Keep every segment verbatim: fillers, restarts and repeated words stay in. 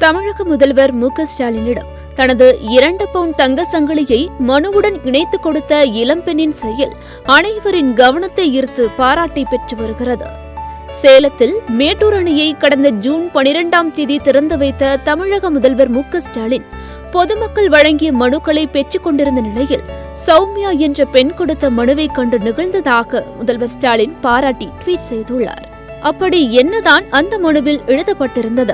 தமிழக முதல்வர் மு க ஸ்டாலினிடம் தனது இரண்டு பவுண்ட் தங்க சங்கிலியை மனுவுடன் இணைத்துக் கொடுத்த இளம்பெண்ணின் செயல் அனைவரின் கவனத்தை ஈர்த்து பாராட்டை பெற்று வருகிறது. சேலத்தில் மேட்டூர் அணையை கடந்த ஜூன் பனிரெண்டாம் தேதி திறந்து வைத்த தமிழக முதல்வர் மு க ஸ்டாலின் பொதுமக்கள் வழங்கிய மனுக்களை பெற்றுக் கொண்டிருந்த நிலையில் சௌமியா என்ற பெண் கொடுத்த மனுவை கண்டு நிகழ்ந்ததாக முதல்வர் ஸ்டாலின் பாராட்டி ட்வீட் செய்துள்ளார். அப்படி என்னதான் அந்த மனுவில் எழுதப்பட்டிருந்தது?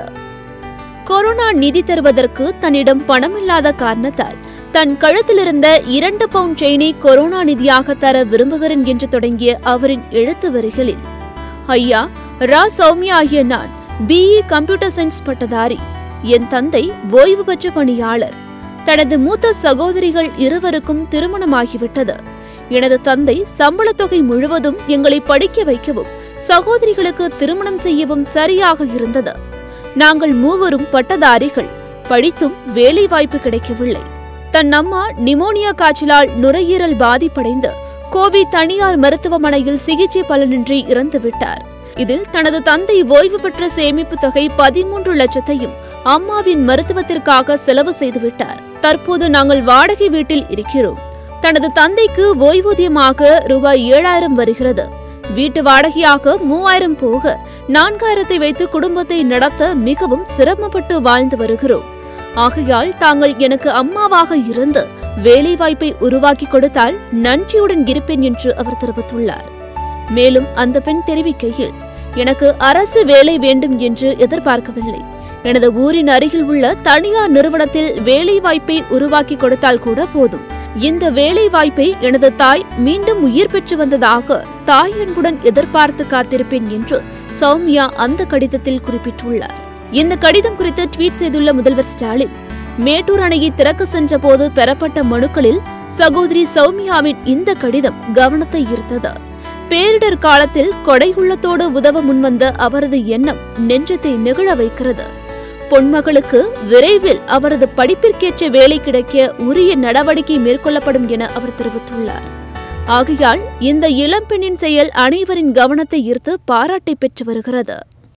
கொரோனா நிதி தருவதற்கு தன்னிடம் பணமில்லாத காரணத்தால் தன் கழுத்திலிருந்த இரண்டு பவுண்ட் செயினை கொரோனா நிதியாக தர விரும்புகிறேன் என்று தொடங்கிய அவரின் எழுத்து வரிகளில், ஐயா, ரா சௌமியா ஆகிய நான் பிஇ கம்ப்யூட்டர் சயின்ஸ் பட்டதாரி. என் தந்தை ஓய்வு பெற்ற பணியாளர். தனது மூத்த சகோதரிகள் இருவருக்கும் திருமணமாகிவிட்டது. எனது தந்தை சம்பள தொகை முழுவதும் எங்களை படிக்க வைக்கவும் சகோதரிகளுக்கு திருமணம் செய்யவும் சரியாக இருந்தது. நாங்கள் மூவரும் பட்டதாரிகள். படித்தும் வேலை வாய்ப்பு கிடைக்கவில்லை. தன் அம்மா நிமோனியா காய்ச்சலால் நுரையீரல் பாதிப்படைந்து கோவை தனியார் மருத்துவமனையில் சிகிச்சை பலனின்றி இறந்துவிட்டார். இதில் தனது தந்தை ஓய்வு பெற்ற சேமிப்பு தொகை பதிமூன்று லட்சத்தையும் அம்மாவின் மருத்துவத்திற்காக செலவு செய்துவிட்டார். தற்போது நாங்கள் வாடகை வீட்டில் இருக்கிறோம். தனது தந்தைக்கு ஓய்வூதியமாக ரூபாய் ஏழாயிரம் வருகிறது. வீட்டு வாடகையாக மூவாயிரம் போக நான்காயிரத்தை வைத்து குடும்பத்தை நடத்த மிகவும் சிரமப்பட்டு வாழ்ந்து வருகிறோம். ஆகையால் தாங்கள் எனக்கு அம்மாவாக இருந்து வேலை வாய்ப்பை உருவாக்கி கொடுத்தால் நன்றியுடன் இருப்பேன் என்று அவர் தெரிவித்துள்ளார். மேலும் அந்த பெண் தெரிவிக்கையில், எனக்கு அரசு வேலை வேண்டும் என்று எதிர்பார்க்கவில்லை. எனது ஊரின் அருகில் உள்ள தனியார் நிறுவனத்தில் வேலை வாய்ப்பை உருவாக்கி கொடுத்தால் கூட போதும். இந்த வேலை வாய்ப்பை எனது தாய் மீண்டும் உயிர் பெற்று வந்ததாக தாய் அன்புடன் எதிர்பார்த்து காத்திருப்பேன் என்று சௌமியா அந்த கடிதத்தில் குறிப்பிட்டுள்ளார். இந்த கடிதம் குறித்து ட்வீட் செய்துள்ள முதல்வர் ஸ்டாலின், மேட்டூர் அணையை திறக்க சென்ற போது பெறப்பட்ட மனுக்களில் சகோதரி சௌமியாவின் இந்த கடிதம் கவனத்தை ஈர்த்தது. பேரிடர் காலத்தில் கொடை உள்ளத்தோடு உதவ முன்வந்த அவரது எண்ணம் நெஞ்சத்தை நெகிழ வைக்கிறது. பொன்மகளுக்கு விரைவில் அவரது படிப்பிற்கேற்ற வேலை கிடைக்க உரிய நடவடிக்கை மேற்கொள்ளப்படும் என அவர் தெரிவித்துள்ளார். ஆகையால் இந்த இளம்பெண்ணின் செயல் அனைவரின் கவனத்தை ஈர்த்து பாராட்டை பெற்று வருகிறது.